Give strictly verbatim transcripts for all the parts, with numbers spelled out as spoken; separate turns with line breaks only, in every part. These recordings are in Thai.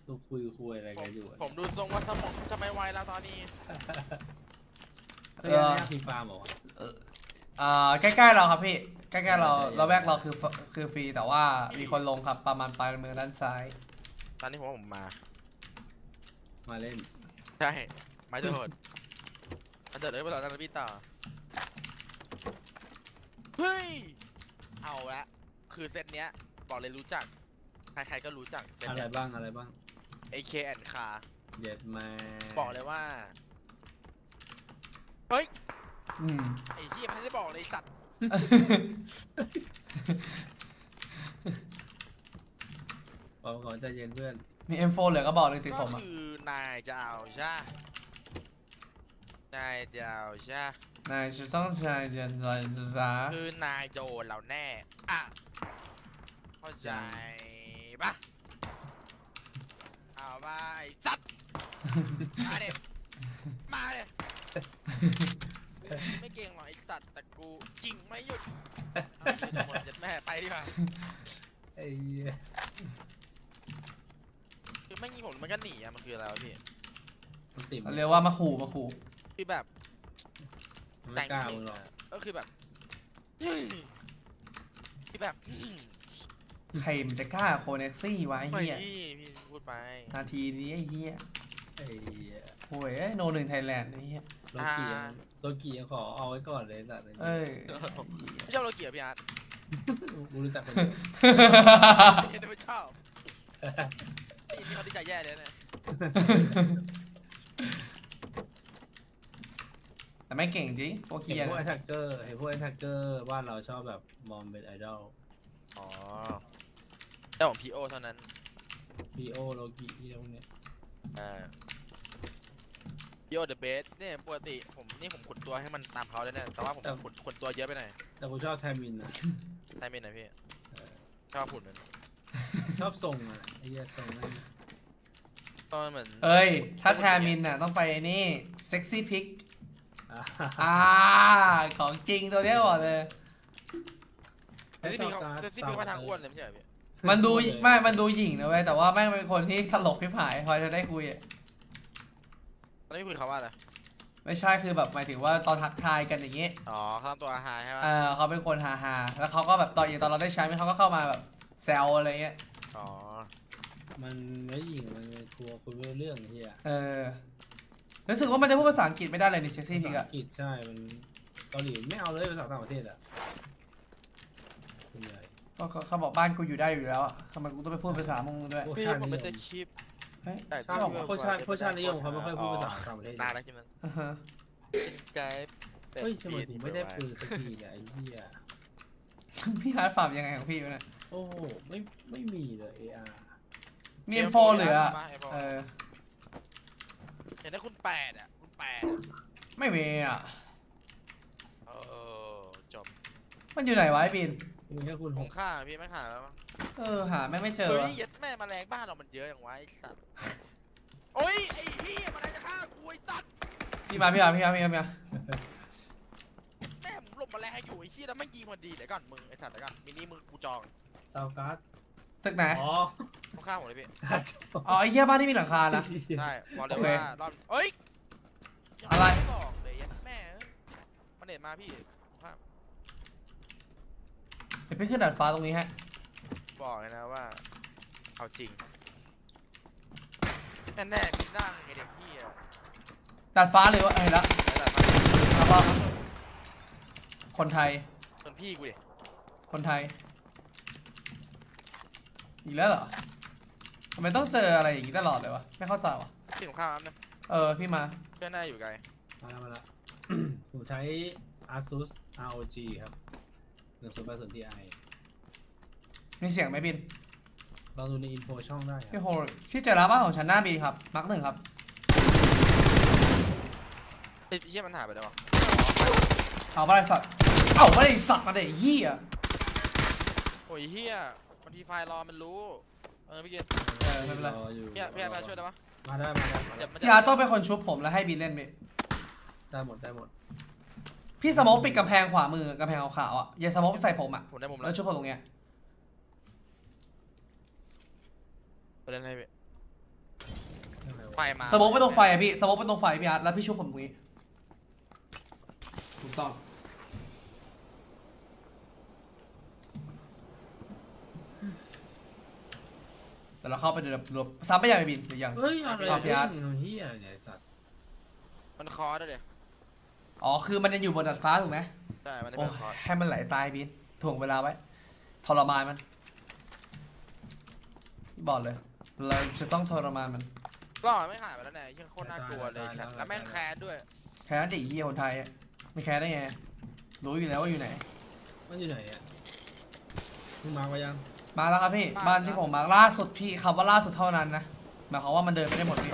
ก็คุยคุยอะไรกันอยู่
ผมดูทรงว่าสมองจะไม่ไหวแล้วตอนนี้
ก็ยังไม่ฟรีฟาร์มหรอ
อ่าใกล้ๆเราครับพี่ใกล้ๆเราเราแวกเราคือคือฟรีแต่ว่ามีคนลงครับประมาณปลายมือด้านซ้าย
ตอนนี้ผมว่าผมมา
มาเล่น
ใช่ไม่โดดมันเดินเลยไปต่อจากพี่ต่อเฮ้ยเอาละคือเซตเนี้ยบอกเลยรู้จักใครๆก็รู้จักเซต
อะไรบ้างอะไรบ้าง
เอ เค แอนด์ Car
เย็ดมา
บอกเลยว่าเฮ้ย
อืม
ไอ้ที่มันได้บอกเลยสัตว์
บอกก่อนใจเย็นเพื่อน
มี เอ็ม โฟร์ เหลือก็บอกเลยติดผม
อ่ะก็คือนายจะเอาใช่นายจะเอาใช่
นายจะต้องใช้เจนใจจะสา
คือนายโดนเราแน่อ่ะเข้าใจปะเอาไปสัตว์มาเด็มาเด็ไม่เก่งหรอกไอ้สัตว์แต่กูจริงไม่หยุดเอาหมดจะแม่ไปดีกว่า
ไอ้
คือไม่งี้ผมมันก็หนีอะมันคืออะไรวะพี่
เรียกว่ามาขู่มาขู่
คือแบบ
ไม่กล้ามึงหรอก
ก็คือแบบคือแบบ
ใครมันจะกล้าโคเน็กซี่วะไอ้เหี้ย
พี่พูดไป
นาทีนี้ไอ้เหี้ย
ไอ้
โอ้ยโนหนึ่งไทยแลนด์ไอ้เหี้ย
โลกีโลกีขอเอาไว้ก่อนเลยสัตว์
เอ้ย
ไม่ชอบโลกีพี่อาร์ต
กูรู้จักคน
เดียวไม่ชอบนี่เขาดีใจแย่เลยเนี่ย
แต่ไม่เก่งจริงพวกเคียร์
พวกไอแท็กเกอร์ไอพวกไอแท็กเกอร์บ้านเราชอบแบบมองเป็นไอดอล
อ๋อแต่ของพีโอเท่านั้น
พีโอโลกิที่พวกเนี้ย
อ่าพีโอเดอะเบสเนี่ยปกติผมนี่ผมขุดตัวให้มันตามเขาเลยเนี่ยแต่ว่าผมขุดขุดตัวเยอะไปหน่อย
แต่ผมชอบไทมินนะ
ไทมินนะพี่ชอบขุดมัน
ชอบทรงอ่ะไอ้เหี้ยทรงนั่น
ตอนเหมือน
เอ้ยถ้าแทมินน่ะต้องไปนี่เซ็กซี่พิกอ่าของจริงตัวเนี้ยบอกเลย
เซ็กซี่พิกเซ็กซี่พิกมาทางอ้วนเลยไม่ใช่พี่
มันดูไม่มันดูหยิ่งนะเว้ยแต่ว่าแม่งเป็นคนที่ตลกพิพายพอจะได้คุยอ่ะ
ตอนนี้คุยเขาว่าอะไร
ไม่ใช่คือแบบหมายถึงว่าตอนทักทายกันอย่างงี้
อ๋อเขาทำตัวฮาใช่ไหม
เออเขาเป็นคนฮาฮาแล้วเขาก็แบบตอนอย่างตอนเราได้ใช้เขาก็เข้ามาแบบแซวอะไรเงี้ย
อ๋อ
มันไม่หยิ่งมันกลัวคุยเรื่องเฮีย
เออรู้สึกว่ามันจะพูดภาษาอังกฤษไม่ได้เลยนี่เซ็กซี่พิกอะ
อังกฤษใช่มันเกาหลีไม่เอาเลยภาษาต่างประเทศอะ
ก็เขาบอกบ้านกูอยู่ได้อยู่แล้วอะทำไมกูต้องไปพูดภาษามงด้วย
พี่ผมเป็นจะคลิป
แต่ชอบโคชาโคชานิยมเขาไม่ค่อยพูดภาษาต่างประเทศ
นานแล้วใช่ไหมใจ
เฮ้ยทำไมถึงไม่ได้ปืนสักทีเนี่ยไอ้เหี้ย
พี่ฮาร์ดฟาร์มยังไงของพี่วะเนี่ย
โอ้ไม่ไม่มีเลยเออาร์
มี เอ็ม โฟร์ เหลือเออ
เห็นได้คุณแปดอ่ะคุณแปด
ไม่มีอ่ะ
เออจบ
มันอยู่ไหนวะไอ้บิน
มีแค่คุณ
ผมฆ่าพี่ไม่ฆ่าแล้วมั้ง
เออหาแม่ไม่เจอ
เฮ้ยแม่แมลงบ้านเรามันเยอะอย่างวะไอ้สัตว์โอ้ยไอ้เหี้ยมันอะไรจะฆ่ากูไอ้สัตว์
พี่มาพี่มาพี่มาพี่มาพี่มา
แม่ผมหลบแมลงอยู่ไอ้เหี้ยแล้วไม่ยิงพอดีเดี๋ยวก่อนมึงไอ้สัตว์เดี๋ยวก่อนมินิมึงกูจอง
ซาวการ์ด
ตึกไหน
อ๋อ
เขาฆ่าผมเลยพี่
อ๋อไอ้เหี้ยบ้านที่มีหลังคานะ
ใช่บอกเลยว่ารอบเอ้ย
อะไร
บอกเลยแม่มันเด็ดมาพี่
เดี๋ยวพี่ขึ้นดาดฟ้าตรงนี้ฮะ
บอกเลยนะว่าเอาจริงแน่แน่มีร่างไอเด็กพี่อะ
ดาดฟ้าเลยว่าเห็นแล้วคนไทย
คนพี่กูดิ
คนไทยอีกแล้วเหรอทำไมต้องเจออะไรอย่างนี้ตลอดเลยวะไม่เข้าใจวะ
พี่ผมข้ามนะ
เออพี่มา
เพื่อนน่าอยู่ไกล
มาแล้วมาแล้วผมใช้ Asus อาร์ โอ จี ครับหนึ่งศูนย์แปดศูนย์ ที ไอ
มีเสียงไหมบิน
ลองดูในอินโฟช่องได้
พี่โฮพี่เจอแล้วบ้านของฉันหน้าบีครับมาร์คหนึ่งครับ
ไอ้เหี้ยมันหายไปแล้ว
เอาไปสัตว์เอาไปสัตว์มาเดี๋ยวเหี้ย
โอ้ยเหี้ยบางทีไฟรอมันรู้เออพี่เกศ
เออไม่เป็นไร
พี่พี่มาช่วยได้ปะ
มาได้มาได้
พี่อาร์ต้องเป็นคนชุบผมแล้วให้บีเล่นไป
ได้หมดได้หมด
พี่สโมกปิดกำแพงขวามือกำแพงขาวๆอ่ะอย่าสโมกใส่ผมอ่ะ
ผมได้มุม
แล้วชุบผมตรงเนี้ย
ไปเล่นให้พี่ไฟมา
สโมกไปตรงไฟอะพี่สโมกไปตรงไฟพี่อาร์ตแล้วพี่ชุบผมตรงนี้ถูกต้องแต่เราเข้าไปเดี๋ยวเราซ้ำไปยังไงบินหรือยัง
เฮ้ยอะไร
เอาพี่อาร์ต
เฮียเนี่ยไอ้สัตว์
มันคอร์สด้วยเดี๋ยว
อ๋อคือมันยังอยู่บนดาดฟ้าถูกไหม
ใช่มันได้
โอ้
เป็นคอร์ส
ให้มันไหลตายบินถ่วงเวลาไว้ทรมานมันพี่บอกเลยเราจะต้องทรมานมัน
ล่อไม่หายไปแล้วเนี่ยยังโคตรน่ากลัวเลยครับแล้วแม่งแคสด้วย
แค่นั้นเด็กเฮียคนไทยอะไม่แค่ได้ไงรู้อยู่แล้วว่าอยู่ไหน
มันอยู่ไหนอ่ะมึงมาไว้ยัง
มาแล้วครับพี่บ้านที่ผมมาล่าสุดพี่คำว่าล่าสุดเท่านั้นนะหมายความว่ามันเดินไม่ได้หมดพี่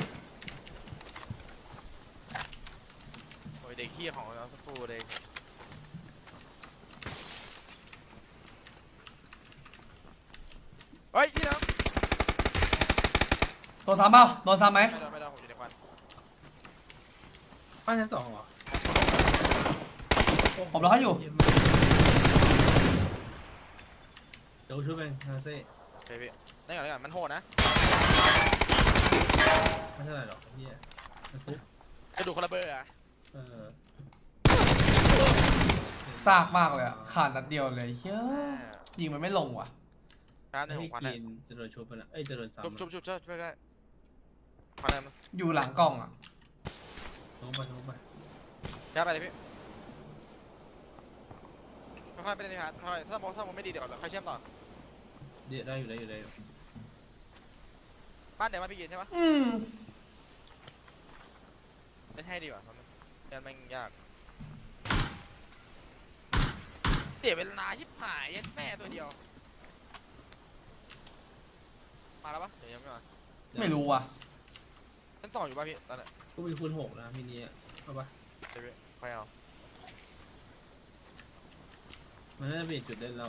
โอ้ยเด็กเฮี้ยของเราสักครู่เลยเฮ้ยที่น้อง
โดนซ้ำเปล่าโดนซ้ำไหม
ไม่โดนไม่โดนผมอยู่ในควัน
บ้านชั้นสองเหรอ
ผมรอให้อยู่
เดี๋ยวช่วยเองนาเซ่
เฮ้ยพี่ได้ก่อนได้ก่อนมันโหดนะ
ไม่เท่าไหร่หรอกเฮียมันปุ๊บ
กระดูกคนละเบอร์อะ
เออ
ซากมากเลยอะขาดนัดเดียวเลยเฮ้ยยิงมันไม่ลงว่ะ
ร้านใน
ให้
หกพัน
กิ
เนี่ย
นจะโดนชุบไปนะเอ้ยจะโดนซ้ำ
ชุบชุบชุบชุบช่วยได้ขอได้มั้ย
อยู่หลังกล้องอะ
ชุบไปชุบไป
ย้ายไปเลยพี่ค่อยๆไปเลยพี่ฮาร์ดค่อยๆถ้ามองถ้ามองไม่ดีเดี๋ยวก่อนค่อยเชื่อมต่อ
เดี๋ยวได้อยู่ได้อยู่ได้อยู่
บ้านเดี๋ยวมาพี่กินใช่ปะ
อืม
เล่นให้ดีกว่าเพราะมันงานมันยากเสียเวลาชิบหายยัดแม่ตัวเดียวมาแล้วปะเดี๋ยวยังไม่มา
ไม่รู้ว่ะ
ชั้นสองอยู่ป่ะพี่ตอนนี้
ก็มีคูณหกนะมินิอ่ะเอาปะ
เดี๋ยวพี่ไปเอา
มันน่าจะเปลี่ยนจุดเล่นแล้ว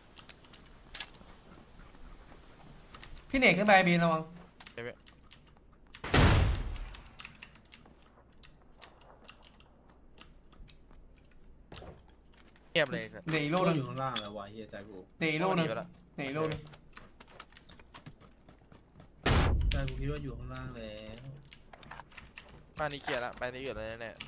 พี่เนกขึ้นไปบีนระวัง
เดี๋ยวพี่เงียบเลยครับ
เนกอีกลู
ก็
กหนึง
อยู่ข้างล่างแล้ววะเฮียใจกู
เนกอีกลูกหนึง
ไปแล้ว
เนกอีกลูกหนึง
ใจกูคิดว่าอยู่ข้างล่างแล้ว
บ้านนี้เคลียร์แล้วไปนี้เกิดอะไรแน่ๆ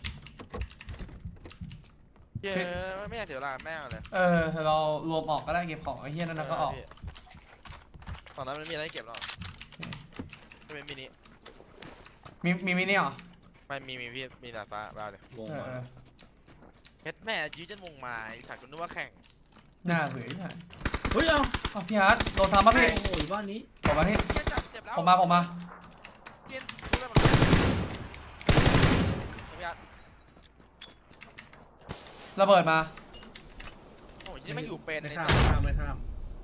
เย้ไม่อยากเสียเวลาแม่งเลย
เออเรารวมออกก็ได้เก็บของไอ้เฮียนั่นนะก็ออก
ตอนนั้นมันมีอะไรให้เก็บหรอไม่เป็นมินิ
มีมีมินี่เหรอ
ไม่มีมีพี่มีดาดฟ้าบ้าเลยว
ง
เออ
มา
เออ
เฮ็ดแม่ยื้อจนวงมาไอ้สัตว์กูนึกว่าแข่ง
หน้าเบื่อหน่อย
เฮ้ยเอา
อ๋อพี่อาร์ตโดนซ้ำป่ะพี่
โอ้โหบ้านนี้
ผมมาที่
เจ็บจับเจ็บแล้ว
ผมมาผมมา
กินดูได้หมดเลยพี่อาร์ต
ระเบิดมา
โอ้ยที่ไม่อยู่เป็น
ไม่
ใน
ข้า
สั
ม
ตว์
ไม่ข้ามไม่ข้าม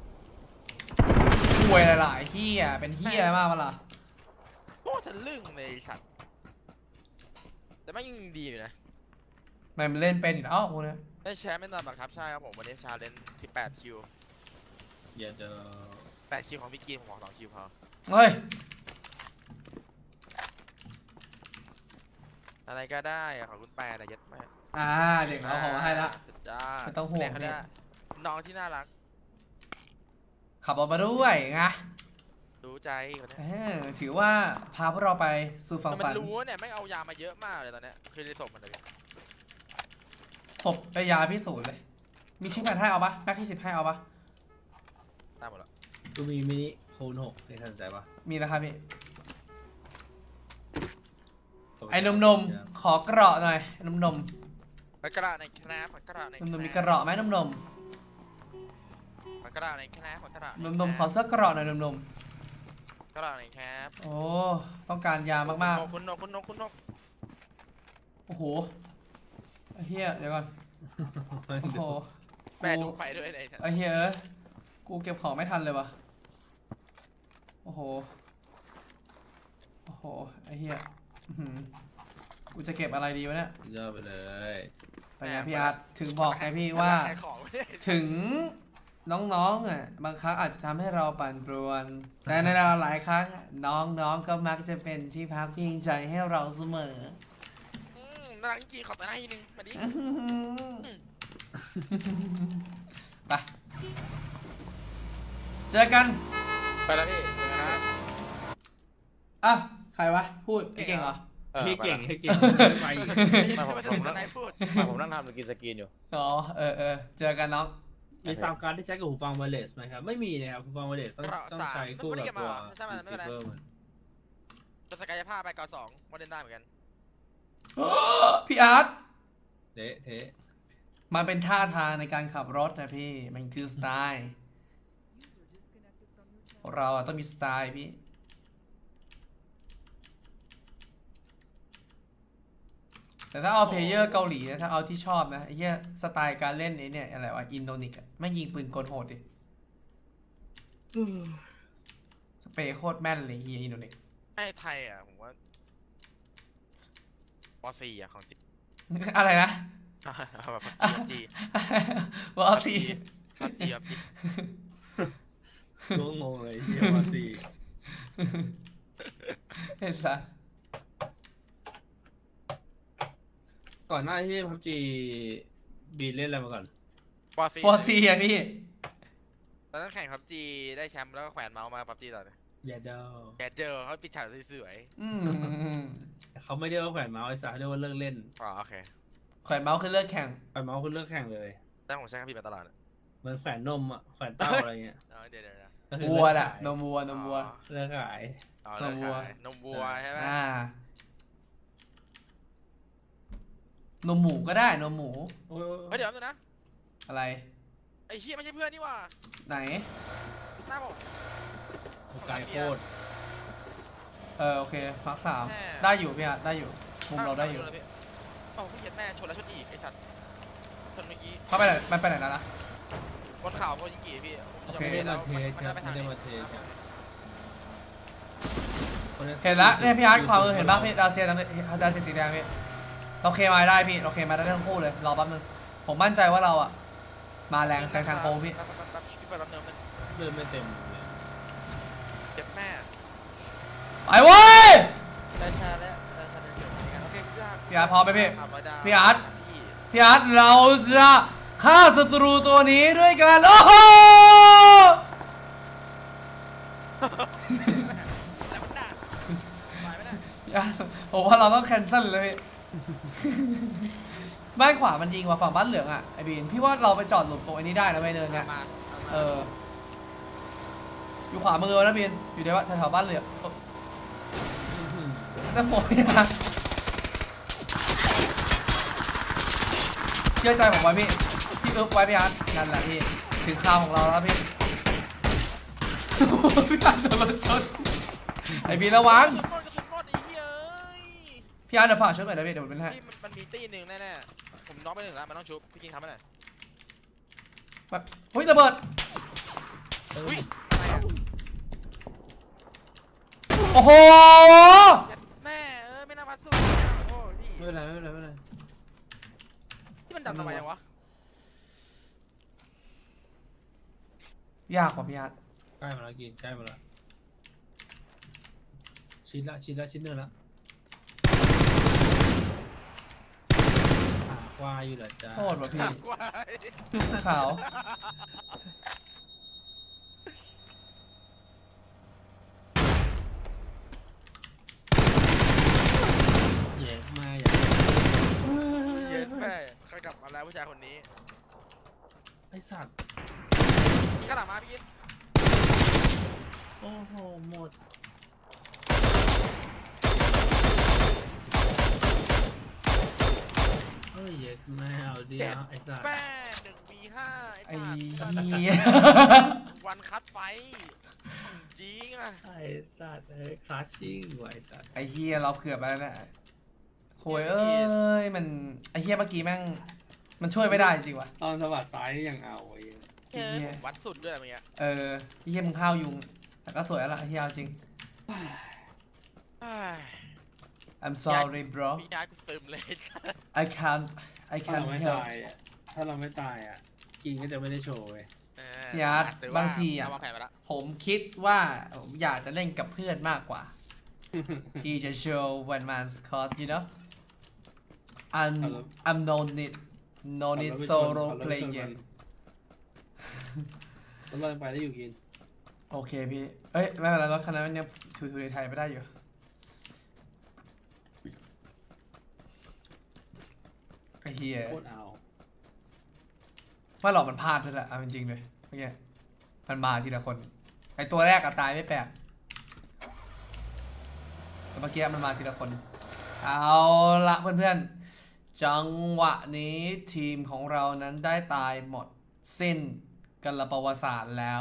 ห่วยหลายๆเฮียเป็นเฮียมากมาล่ะ
โอ้ทะลึ่งเลยไอ้สัตว์แต่ไม่ยิงดีอยู่นะ
มันเล่นเป็นอยู่แล้วพวกเนี้ย
ได้แชมป์ไม่นานบังคับใช่ครับผมวันนี้ชาเลนจ์สิบแปดคิว
อย่าเจอ
แปดคิวของพี่กีนผมบอกสองคิวพอ
เฮ้ย
อะไรก็ได้อะของคุณแปดอะยัดมา
อ่าเด็กเอาของมาให้ละ
สุดยอด
ไม่ต้องห่วง
เด็กเขาได้น้องที่น่ารัก
ขับรถมาด้วยไง
รู้ใจคนนี้
เออถือว่าพาพวกเราไปสู่ฝั่ง
แต่มั
ฝั
น
น
รู้เนี่ยไม่งเอายามาเยอะมากเลยตอนเนี้ยคือในศพมันเลย
ศพไปยาพิสูจน์เลย มีชิ้นแผ่นให้เอาปะแม็กที่สิบให้เอาปะ
ตามหมดแล้ว
กูมีมินิคูณหกในสนใจปะ
มีนะครับพี่ ไอ้หนุ่มๆ ขอเกราะหน่อยหนุ่ม
มันกระในแคนามันกระใน
ๆหนุ่มๆมีเกราะไหมหนุ่ม
มันกระในแคนามันกระ
ๆหนุ่มๆขอเสื้อเกราะหน่อยหนุ่ม
กระในแคป
ๆ โอ้ ต้องการยามาก
คุณนกคุณนกคุณนก
ๆ โอ้โหไอ้เฮียเดี๋ยวก่อน โอ้โห
แม่
กู
ดูไปด้วยเลย
ไอ้เฮียเอ้ยกูเก็บของไม่ทันเลยวะโอ้โห โอ้โห ไอ้เฮียอื้อหือกูจะเก็บอะไรดีวะเนี่ย
ยอดไปเลย
แต่ไงพี่อาร์ตถึงบอกไงพี่ว่า
ขายของไม่ได้
ถึงน้องๆอ่ะบางครั้งอาจจะทำให้เราปั่นป่วน แต่ในหลายครั้งน้องๆก็มักจะเป็นที่พักพิงใจให้เราเสมอ
น่ารักจริงขอตัวหน้าทีนึงมาดิ
ไปเจอกัน
ไปแล้วพี่นะครับ
อ่ะใครวะพูดไอ้เก่งเหรอ
ออ
พี่
ไป
เก่ง
ละ
ให้เก่งไม่ไปอีก
ไม่ผม
ไม่
ผ
ถึ
ม
ง
นั่ง
นายพูด
ไม่ผมนั่งทำสกินสกรีนอยู่
อ๋อเออเออเจอกันน้อง
มีซาวด์การ์ดที่ใช้กับหูฟังไวเลสไหมครับ ไม่มีนะครับหูฟังไวเลสต้อง
เกราะ
ต้อง
สาม
ใช้คู่
ไม่
กับ
ได้เก็บ
ตัว
มาเหรอใช่ไหมไม่เป็นไร
receiver มัน
เป็นศักยภาพไปเกาะสองโมเดนได้เหมือนกัน
พี่อาร์ต
เละเทะ
มันเป็นท่าทางในการขับรถนะพี่มันคือสไตล์เราอะต้องมีสไตล์พี่แต่ถ้าเอาเพลเยอร์เกาหลีนะถ้าเอาที่ชอบนะไอ้เหี้ยสไตล์การเล่นไอ้เนี่ยอะไรวะอินโดนิกอะไม่ยิงปืนกลโหดดิสเปรย์โคตรแม่นเลยเฮียอินโดนิก
ไอ้ไทยอ่ะผมว่าปอซีอ่ะของจริง
อะไรนะ
เอาแบบจี
วอลซี
จีจีจี
รู้งงเลยที่วาซี
เฮ้ยสัส
ก่อนหน้าที่พับจีบีเล่นอะไรมาก่อน
ปอซี
วอลซีอะพี่
ตอนนั้นแข่งพับจีได้แชมป์แล้วก็แขวนเมาส์มาพับจีต่อเลย
อย่าเดา
แกเจอเขาปิดฉากสวย
อืม
เขาไม่เรียกว่าแขวนเมาส์ไอ้สัสเขาเรียกว่าเลิกเล่น
ๆอ๋อโอเค
แขวนเมาส์คือเลือกแข่ง
แขวนเมาส์คุณเลิกแข่งเลย
แต่ผมใช้คำผิดมาตลอดอะ
เหมือนแขวนนมอ่ะแขวนเต้าอะไรเงี้ย
อ๋อเดี๋ยวเดี๋ยวเดี๋ยว
ก็คือ
วัว
เลิก
น่ะ
ขาย
นมวัวนมวัว
เลิกขาย
อ๋อเลิกขายนมวัวใช่ไหม
อ่า นมหมูก็ได้นมหมู
โอ้ย
เฮ้ยเดี๋ยวนึงนะ
อะไร
ไอ้เฮียไม่ใช่เพื่อนนี่หว่า
ไหน
หน้าผม
ไก่โคตร
เออโอเคพักสาม
แม่
ได้อยู่พี่อาร์ตได้อยู่ มุมเราได้อยู่
เอ้าพี่เห็นแม่ชนแล้วชนอีกไอ้สัตว์ชนเมื่อกี้
เขาไปไหนมันไปไหนแล้วนะ
บนเขาโคยิงกี่พี่
โอเค
ไม่ได้
แล้
มาว เทส
มัน
ครั
ได้
บ
ไปทา
ไม่
ง
ได้
ไหน
มาเทสครับ
เห็นละเนี่ยพี่อาร์ตขวามือเห็นป่ะพี่ดาวเซียดาวดาวเซียสีแดงพี่เราเคมาได้พี่เราเคมาได้ทั้งคู่เลยรอแป๊บนึงผมมั่นใจว่าเราอะมาแรงแซงทางโค้งพี่
แป๊บแป๊บแป๊บพี่เปิดแป๊บนึงมัน
เดินไม่เต็มเลย
เจ็บแม่
ไปเว้ย
ได้ชาแล้วได้ชาได้เจ็บเหมือนกันโอเคพี่อาร์ต
พี่อาร์ตพร้อมไหมพี่
สามร้อยดาว
พี่อาร์ต
พี่
พี่อาร์ตเราจะฆ่าศัตรูตัวนี้ด้วยกันโอ้โห
แต่มันด่าไหวไหมน่ะ
พี่อาร์ตผมว่าเราต้องแคนเซิลเลย บ้านขวามันยิงว่ะฝั่งบ้านเหลืองอ่ะไอบีนพี่ว่าเราไปจอดหลุมตรงไอ้นี้ได้นะไม่เดินเนี่ย
มา
เอออยู่ขวามือนะบีนอยู่ในว่าแถวๆบ้านเหลืองแต่ผมเนี่ยเชื่อใจผมไว้พี่พี่อึ๊บไว้พี่อาร์ตนั่นแหละพี่ถึงคราวของเราแล้วพี่ พี่อาร์ตโดนรถชนไอบีนระวัง
กระสุนหมดกระสุนหมดไอ้เหี้ยเอ้ย
พี่อาร์ตเดี๋ยวฝากช่วยหน่อยนะพี่เดี๋ยวผมเป็นให้
พี่มันมันมีตีหนึ่งแน่ๆผมน็อกไปหนึ่งแล้วมันต้องชุบพี่กินทำให้หน่อย
แบบเฮ้ยระเบิด
อุ้ยอะไรอ่ะ
โอ้โห
แม่เออไม่น่ามาสู้โอ้พี่
ไม่เป็นไรไม่เป็นไรไม่เป็นไร
ที่มันดับทำไมยังวะ
ยากกว่าพี่อาร์ต
ใกล้มาแล้วกินใกล้มาแล้วชิดละชิดละชิดเนื้อละควายอยู่เหรอจ๊ะ
โทษว่ะพี่
กว่า
ขาว
เย็ดมาอย่าง
เย็นแม่เขากลับมาแล้วผู้ชายคนนี้
ไอสัตว์
พี่กระดับมาพี่กิน
โอ้โหหมดเฮ้ยเย็ดมาเอาเดียวไอสัตว์
แม่หนึ่งวีห้า
ไอ้
สัตว์
เหี้ย
วันคัดไฟจริงอ่ะ
ไอสัตว์เอ้ยคลาสชิ่งว่ะไอสัตว์
ไอ้เฮียเราเกือบไปแล้วนะโคยเอ้ยมันไอ้เฮียเมื่อกี้แม่งมันช่วยไม่ได้จริงว่ะ
ตอนสวัสดซ้ายนี่ยังเอาไอ้
เออผมวัดสุดด้วยอะไรเงี้ย
เออไอ้เฮียมึงข้าวยุงแต่ก็สวยแล้วล่ะไอ้เฮียเอาจริง I'm sorry bro
พี่ย้ายกูซึมเลย
I can't I
ถ้าเรา
can't
ไม่
help
ตายอ่ะถ้าเราไม่ตายอ่ะกินก็จะไม่ได้โชว์เว้ย
พี่อาร์ตบางทีอะ
วางแผนไปละ
ผมคิดว่าผมอยากจะเล่นกับเพื่อนมากกว่า ที่จะโชว์ one man squad you know I'm I'm no need no need solo player
แล้วเราไปได้อยู่กิน
โอเคพี่ เอ้ยไม่เป็นไรรถคันนั้นเนี่ยทูทูในไทยไปได้อยู่ไอ้เฮีย
โคตรเอา
ว่าหลอกมันพลาดด้วยแหละเอาจริงๆเลยเมื่อกี้มันมาทีละคนไอ้ตัวแรกอะตายไม่แปลกแต่เมื่อกี้มันมาทีละคนเอาละเพื่อนๆจังหวะนี้ทีมของเรานั้นได้ตายหมดสิ้นกันละประวัติศาสตร์แล้ว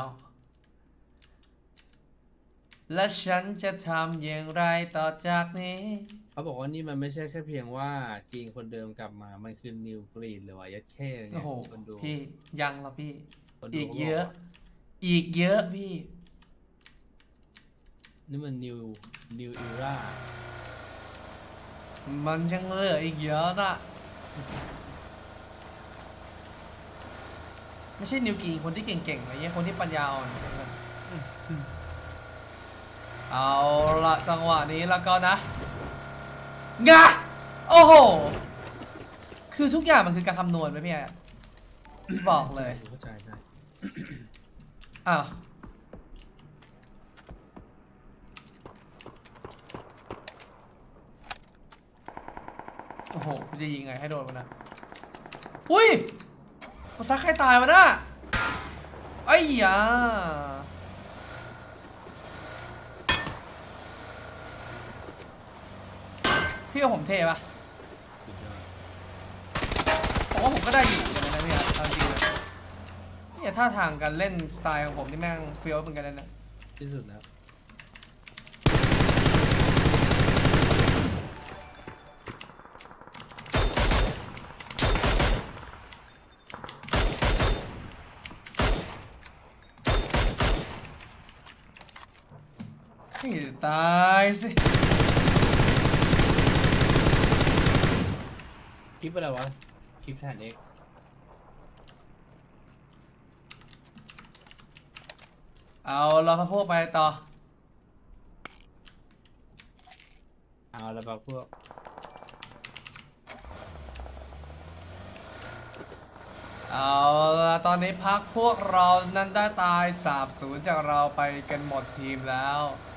และฉันจะทำอย่างไรต่อจากนี้
เขาบอกว่านี่มันไม่ใช่แค่เพียงว่ากรีนคนเดิมกลับมา มันคือนิวกรีนหรือว่ายัดแค่เนี่
โอ้
ย
โห
คนดู
พี่ยังละพี่
คนดู
อีก
ขาบ
เยอะ
ว่า
อีกเยอะพี่
นี่มันนิวนิวอีร่า
มันยังเหลืออีกเยอะนะไม่ใช่นิวกีคนที่เก่งๆอะไรเงี้ยคนที่ปัญญาอ่อนเอาละจังหวะนี้แล้วก็นะงะโอ้โห คือทุกอย่างมันคือการคำนวณไหมพี่แอบอกเลย
เข้าใจได้
อ้าวโอ้โหกูจะยิงไงให้โดนมันนะอุ้ยมันซักใครตายวะน่ะไอ้ยาพี่ว่าผมเท่ปะ
สุดยอด
ผมว่าผมก็ได้อยู่เหมือนกันนะพี่ครับเอาจริงเลยเนี่ยท่าทางการเล่นสไตล์ของผมนี่แม่งเฟี้ยวเหมือนกันเลยนะ
ที่สุดแล้ว
ให้ตายสิ
คลิปอะไรวะ คลิปแทนเอ็กซ์
เอาเราพะพวกไปต่อ
เอาแล้วแบบพวก
เอาละตอนนี้พักพวกเรานั้นได้ตายสาบสูญจากเราไปกันหมดทีมแล้ว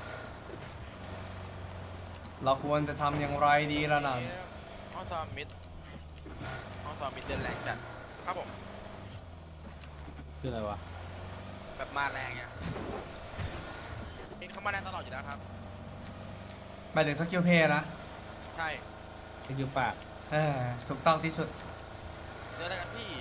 เราควรจะทำอย่างไรดีล่ะนั่น
ห้องซ้อมมิดห้องซ้อมมิดเดินแรงจัดครับผม
คืออะไรวะ
แบบมาแรงอ่ะมิดเขามาแรงตลอดอยู่แล้วครับ
หมายถึงสกิลเพย์นะ
ใช่
สกิลปาก
เออถูกต้องที่สุด
เดินอะไรกันพี่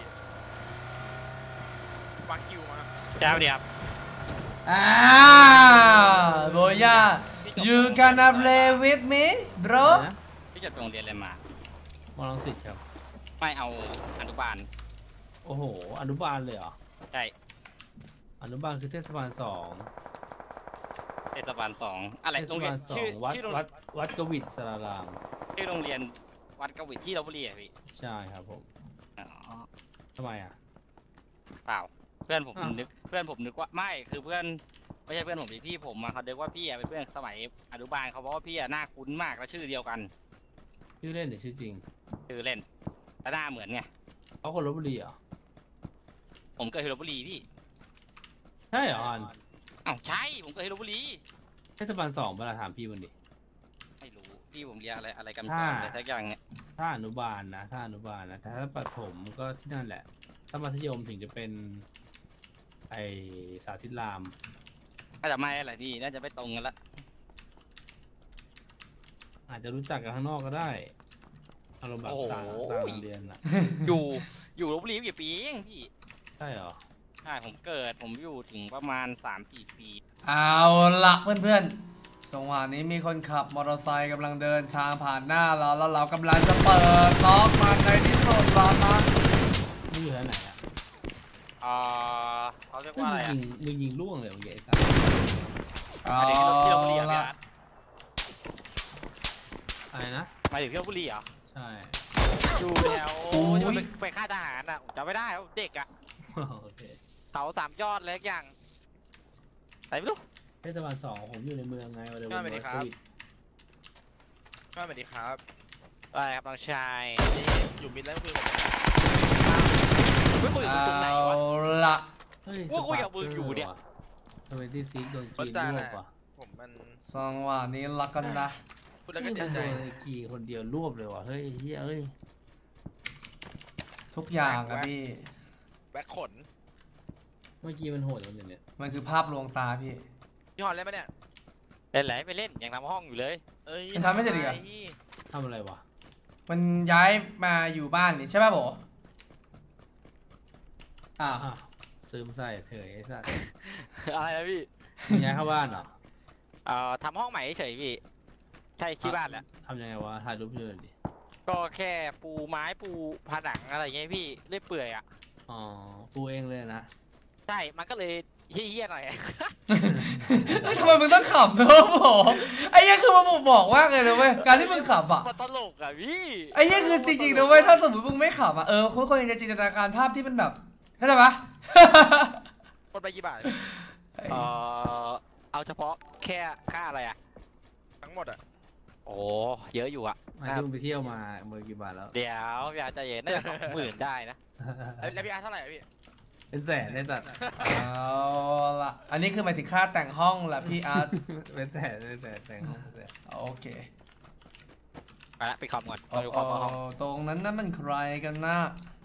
วางคิวมาครับ
เจ้าเดียบ
อ่าโบย่า you gonna play with me bro
อะไรนะ
พี่จบโรงเรียนอะไรมา
มอลังสิตครับ
ไม่เอาอนุบาล
โอ้โห อนุบาลเลยเหรอ
ใช่
อนุบาลคือเทศบาลสอง
เทศบาลสองอะไร
เทศ
โรงเรีย
บาน ลสอ
ชื่อง
วัด
ชื่อโรง
วัดวัดกวิดสาราราม
ชื่อโรงเรียนวัดกวิทที่ลพบุรีอะพี่
ใช่ครับผม
อ๋อ
ทำไมอ่ะ
เปล่า เพื่อนผม
อ้าว
นึกเพื่อนผมนึกว่าไม่คือเพื่อนไม่ใช่เพื่อนผมสิพี่ผมมาเขาเรียกว่าพี่อะเป็นเพื่อนสมัยอนุบาลเขาบอกว่าพี่อะหน้าคุ้นมากและชื่อเดียวกัน
ชื่อเล่นหรือชื่อจริง
ชื่อเล่นแต่หน้าเหมือนไง
เขาคนลบบุรีเหรอ
ผมเกิดที่ลพบุรีพี่
ใช่เหรอออน
อ้าวใช่ผมเกิดที่ลพบุรี
เทศบาลสองเวลาถามพี่มันดิ
ไม่รู้พี่ผมเรียนอะไรอะไรกัน
ถ้า
อะไรสักอย่างเนี่ย
ถ้าอนุบาลนะ ถ้าอนุบาลนะแต่ถ้าประถมก็ที่นั่นแหละ ถ้ามัธยมถึงจะเป็น ไอสาธิตราม
น่าจะไม่อะไรพี่น่าจะไม่ตรงกันละ
อาจจะรู้จักกันข้างนอกก็ได้อารมณ์แบบต่างต่างโรงเรียนอ่ะ
อยู่อยู่ลพบุรีกี่ปีเองพี่
ใช่เหรอ
ใช่ผมเกิดผมอยู่ถึงประมาณสามสี่ปี
เอาละเพื่อนๆจังหวะนี้มีคนขับมอเตอร์ไซค์กำลังเดินทางผ่านหน้าเราแล้วเรากำลังจะเปิดล็อกมันในที่สุดแล้วนะ
นี่อยู่ที่ไหนอ่ะ
เอ่อเขาเรียก
มึ
ว่าอะไร
ง
อ่ะ
ยิงมึงยิงล่วงเลยเมื่อกี้ไอ้สัส
เอา
หมายถึงที่ลพบุรีเหรอพี่
ละ
อาร์ต
อะไรนะ
หมายถึงที่ลพบุรีเหรอ
ใช่
อยู่แถวที่มันไปไปค่ายทหารอ่ะผมจำไม่ได้ว่าเด็กอ่ะ
โอเค
เขาสามยอดอะไรสักอย่างไหนไม่รู้
เทศบาลสองผมอยู่ในเมืองไงวันเดียว
ก็สวัสดีครับ
โวิด
ก็สวัสดีครับ
อะไรครับน้องชาย
นี่อยู่มิดแล้วคือผม
ไม่คุยอยู่ตรงไหน
เอา
วะ
ละ
เฮ้ย
ว่ากูอยากมึงอยู่เนี่ย
ทำไมที่ซีกโดน
วั
กี
ด
น
จาน
รว
อะ
บอ่ะ
ผมมัน
จังหวะนี้ละกันนะ
พูดแล้วก็
โด
เสียใจ
นไอ้กีคนเดียวรวบเลยว่ะเฮ้ยเฮ้ยเอ้ย
ทุกอย่างอะพี่
แบ็คขน
เมื่อกี้มันโหดแล้วเนี่ย
มันคือภาพลวงตาพี่
พี่ฮอนเล่นปะเนี่ย
เล่นไหนไปเล่นยังทำห้องอยู่เลย
เอ้ย
มันทำไม่เสร็จอีกเหรอ
ทำไม
ทำอะไรวะ
มันย้ายมาอยู่บ้านนี่ใช่ป่ะโบอ่าว
อ้าวซึมใส่เฉยไอ้สัส
อะไรนะพี่
มึงย้ายเข้าบ้านเหรอ
เอ่อทำห้องใหม่เฉยๆพี่ใช่ที่บ้านแหละ
ทำยังไงวะถ่ายรูปเยอะดิ
ก็แค่ปูไม้ปูผนังอะไรเงี้ยพี่เรื่อยเปื่อยอ่ะ
อ๋อปูเองเลยนะ
ใช่มันก็เลยเฮี้ยๆหน่อย
ทำไมมึงต้องขำด้วยโบไอ้เนี้ยคือมันบ่งบอกมากเลยนะเว้ยการที่มึงขำอ่ะ
มันตลกอ่ะพี่
ไอ้เนี้ยคือจริงๆนะเว้ยถ้าสมมติมึงไม่ขำอ่ะเออคนคนยังจะจินตนาการภาพที่มันแบบเข้าใจปะ
กดไปกี่บาท
เอ่อเอาเฉพาะแค่ค่าอะไรอ่ะ
ทั้งหมดอะ
โอ้เยอะอยู่อ่ะ
ไอ้ที่มึงไปเที่ยวมาเมื่อกี่บาทแล้ว
เดี๋ยวพี่อาจจะเย็นน่าจะสองหมื่นได้นะ
เอ้ยแล้วพี่อาร์ตเท่าไหร่อะพี่
เป็นแสนได้สัตว์
เอาละอันนี้คือหมายถึงค่าแต่งห้องละพี่อาร์ต
เป็นแสนเป็นแสนแต่งห้องเป็นแสน
โอเค
ไปละไปคอมก่อน
โอ้
ไปดูคอมก่อนห้อง
ตรงนั้นนั่นมันใครกันนะ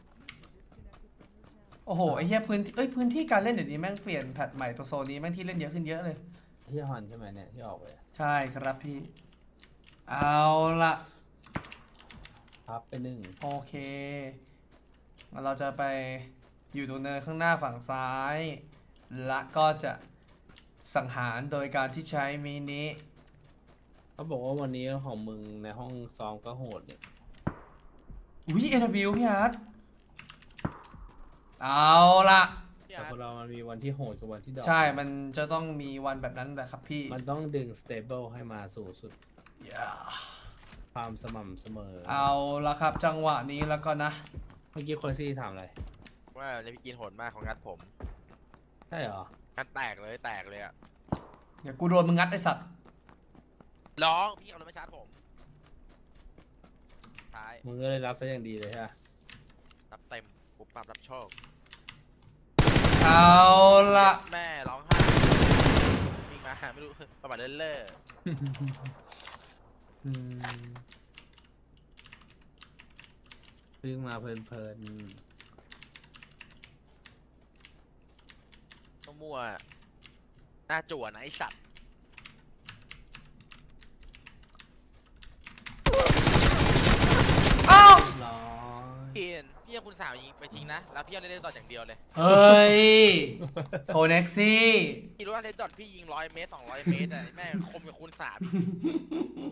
โอ้โหไอ้เหี้ยพื้นที่เอ้ยพื้นที่การเล่นเดี๋ยวนี้แม่งเปลี่ยนแพทใหม่ตัวโซนนี้แม่งที่เล่นเยอะขึ้นเยอะเลย
ที่ฮอนใช่ไหมเนี่ยที่ออกไป
ใช่ครับพี่ เอาละ
พับไปหนึ่ง
โอเคงั้นเราจะไปอยู่ตรงเนินข้างหน้าฝั่งซ้าย และก็จะสังหารโดยการที่ใช้มินิ
เขาบอกว่าวันนี้ของมึงในห้องซ้อมก็โหดเนี่ย
อุ้ยเอทบิวพี่อาร์ตเอาละ
พี่
แต่
อาร์
ค
ต
นเรามันมีวันที่โหดกับวันที่ดอก
ใช่ มันจะต้องมีวันแบบนั้นแหละครับพี่
มันต้องดึง stable ให้มาสู่สุด
อย่า
ความสม่ำเสมอ
เอาละครับจังหวะนี้แล้วก็นะ
เมื่อกี้คนซี่ถามอะไร
ว่าในพี่กินโหดมากของงัดผม
ใช่เหรอ
งัดแตกเลยแตกเลยอะ
เดี๋ยวกูโดนมึงงัดไอสัตว์
ร้องพี่เอารถมาชาร์จผมท้าย
มึงก็เลยรับซะอย่างดีเลยใช่ไหม
รับเต็มปุ๊บปั๊บรับโชค
เอาละ
แม่ร้องไห้วิ่งมาไม่รู้ประมาทเล่นเล่อ
อืมพึ่งมาเพลิน
ต้องมั่วหน้าจั่วนะไอสัตว์
อ้าว
ๆร้อย
พี่เอ็นพี่เอาคุณสาวยิงไปทิ้งนะแล้วพี่เอาเลนดอทอย่างเดียวเลย
เฮ้ยโคเน็กซี่
พี่รู้ว่าเลนดอทพี่ยิงร้อยเมตรสองร้อยเมตรอะแม่งคมกับคุณสามอีก